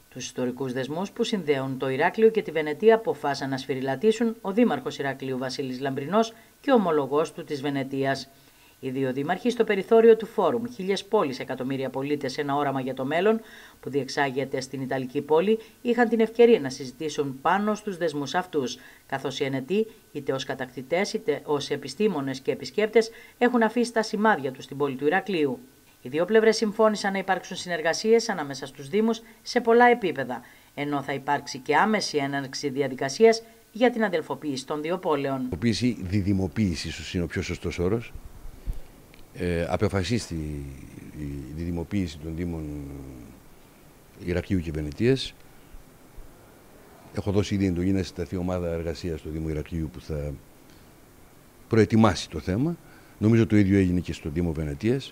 Τους ιστορικούς δεσμούς που συνδέουν το Ηράκλειο και τη Βενετία αποφάσισαν να σφυριλατήσουν ο Δήμαρχος Ηρακλείου Βασίλης Λαμπρινός και ο ομολογός του της Βενετίας. Οι δύο δήμαρχοι στο περιθώριο του Φόρουμ 1000 πόλεις, εκατομμύρια πολίτες, ένα όραμα για το μέλλον που διεξάγεται στην Ιταλική πόλη, είχαν την ευκαιρία να συζητήσουν πάνω στους δεσμούς αυτούς, καθώς οι Ενετοί, είτε ως κατακτητές είτε ως επιστήμονες και επισκέπτες, έχουν αφήσει τα σημάδια τους στην πόλη του Ηρακλείου. Οι δύο πλευρές συμφώνησαν να υπάρξουν συνεργασίες ανάμεσα στους Δήμους σε πολλά επίπεδα, ενώ θα υπάρξει και άμεση έναρξη διαδικασίας για την αδελφοποίηση των δύο πόλεων. Διδημοποίηση, ίσως είναι ο πιο σωστός όρος. Απεφασίστη η διδημοποίηση των Δήμων Ηρακλείου και Βενετίας. Έχω δώσει ήδη εντολή να συσταθεί ομάδα εργασίας στο Δήμο Ηρακλείου που θα προετοιμάσει το θέμα. Νομίζω το ίδιο έγινε και στο Δήμο Βενετίας.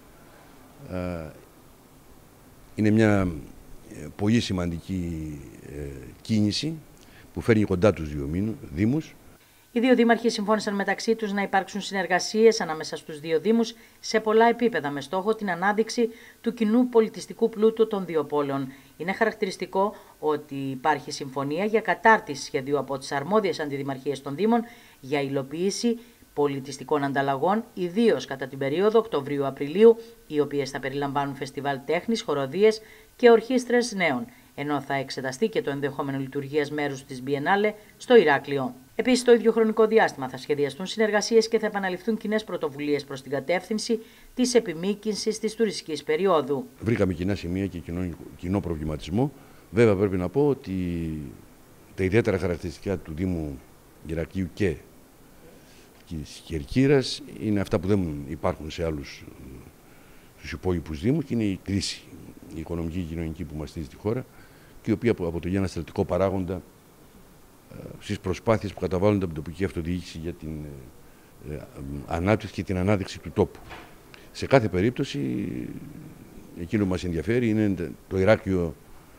Είναι μια πολύ σημαντική κίνηση που φέρνει κοντά τους δύο Δήμους. Οι δύο δήμαρχοι συμφώνησαν μεταξύ τους να υπάρξουν συνεργασίες ανάμεσα στους δύο Δήμους σε πολλά επίπεδα με στόχο την ανάδειξη του κοινού πολιτιστικού πλούτου των δύο πόλεων. Είναι χαρακτηριστικό ότι υπάρχει συμφωνία για κατάρτιση σχεδίου από τις αρμόδιες αντιδημαρχίες των Δήμων για υλοποίηση πολιτιστικών ανταλλαγών, ιδίως κατά την περίοδο Οκτωβρίου-Απριλίου, οι οποίες θα περιλαμβάνουν φεστιβάλ τέχνης, χοροδίες και ορχήστρες νέων, ενώ θα εξεταστεί και το ενδεχόμενο λειτουργίας μέρους της Biennale στο Ηράκλειο. Επίσης, στο ίδιο χρονικό διάστημα θα σχεδιαστούν συνεργασίες και θα επαναληφθούν κοινές πρωτοβουλίες προς την κατεύθυνση της επιμήκυνσης της τουριστικής περίοδου. Βρήκαμε κοινά σημεία και κοινό προβληματισμό. Βέβαια, πρέπει να πω ότι τα ιδιαίτερα χαρακτηριστικά του Δήμου Ηρακλείου και της Κερκύρας είναι αυτά που δεν υπάρχουν σε άλλους στους υπόλοιπους Δήμους και είναι η κρίση, η οικονομική και κοινωνική που μαστίζει τη χώρα και η οποία αποτελεί ένα στρατηγικό παράγοντα στις προσπάθειες που καταβάλλονται από την τοπική αυτοδιοίκηση για την ανάπτυξη και την ανάδειξη του τόπου. Σε κάθε περίπτωση, εκείνο που μας ενδιαφέρει είναι το Ηράκλειο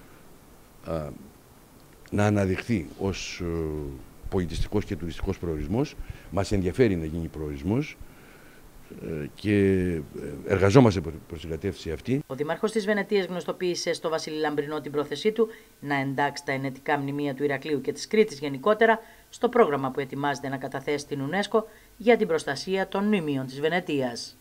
να αναδειχθεί ως πολιτιστικός και τουριστικός προορισμός. Μας ενδιαφέρει να γίνει προορισμός και εργαζόμαστε προς την κατεύθυνση αυτή. Ο Δήμαρχος της Βενετίας γνωστοποίησε στο Βασίλη Λαμπρινό την πρόθεσή του να εντάξει τα ενετικά μνημεία του Ηρακλείου και της Κρήτης γενικότερα στο πρόγραμμα που ετοιμάζεται να καταθέσει στην UNESCO για την προστασία των μνημείων της Βενετίας.